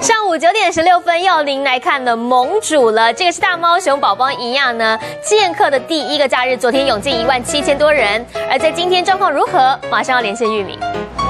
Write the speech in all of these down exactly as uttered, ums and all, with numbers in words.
上午九点十六分，要您来看的盟主了。这个是大猫熊宝宝一样呢，剑客的第一个假日，昨天涌进一万七千多人。而在今天状况如何？马上要连线玉敏。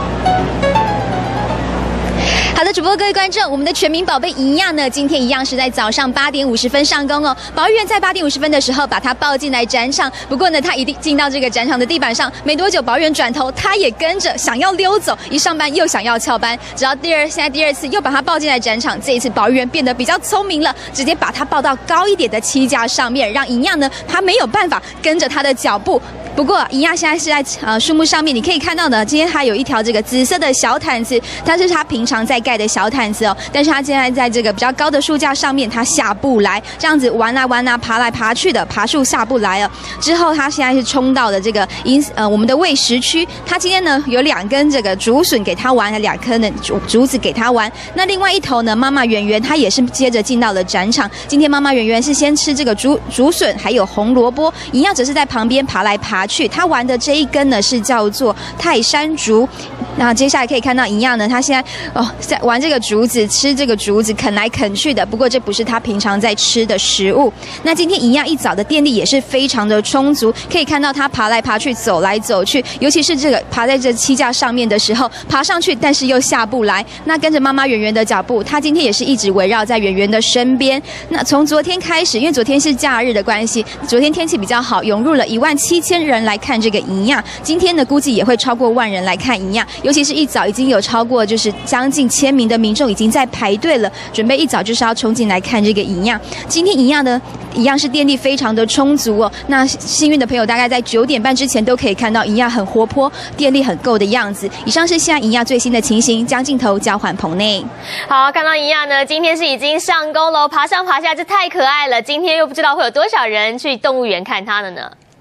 好的，主播各位观众，我们的全民宝贝一样呢，今天一样是在早上八点五十分上工哦。保育员在八点五十分的时候把他抱进来展场，不过呢，他一定进到这个展场的地板上，没多久，保育员转头，他也跟着想要溜走，一上班又想要翘班，直到第二现在第二次又把他抱进来展场，这一次保育员变得比较聪明了，直接把他抱到高一点的栖架上面，让一样呢他没有办法跟着他的脚步。不过，一样现在是在呃树木上面，你可以看到呢，今天它有一条这个紫色的小毯子，它是它平常在盖的小毯子哦。但是它现在在这个比较高的树架上面，它下不来，这样子玩啊玩啊，爬来爬去的，爬树下不来了。之后它现在是冲到了这个银呃我们的喂食区，它今天呢有两根这个竹笋给它玩，两颗的竹竹子给它玩。那另外一头呢，妈妈圆圆它也是接着进到了展场。今天妈妈圆圆是先吃这个竹竹笋，还有红萝卜，一样只是在旁边爬来爬去，他玩的这一根呢是叫做泰山竹。那接下来可以看到一样呢，他现在哦在玩这个竹子，吃这个竹子，啃来啃去的。不过这不是他平常在吃的食物。那今天一样一早的电力也是非常的充足，可以看到他爬来爬去，走来走去，尤其是这个爬在这栖架上面的时候，爬上去但是又下不来。那跟着妈妈圆圆的脚步，他今天也是一直围绕在圆圆的身边。那从昨天开始，因为昨天是假日的关系，昨天天气比较好，涌入了一万七千人来看这个银样。今天呢，估计也会超过万人来看银样，尤其是一早已经有超过就是将近千名的民众已经在排队了，准备一早就是要冲进来看这个银样。今天银样呢，一样是电力非常的充足哦。那幸运的朋友大概在九点半之前都可以看到银样很活泼，电力很够的样子。以上是现在银样最新的情形，将镜头交还棚内。 好，看到银样呢，今天是已经上工了，爬上爬下，这太可爱了。今天又不知道会有多少人去动物园看它了呢。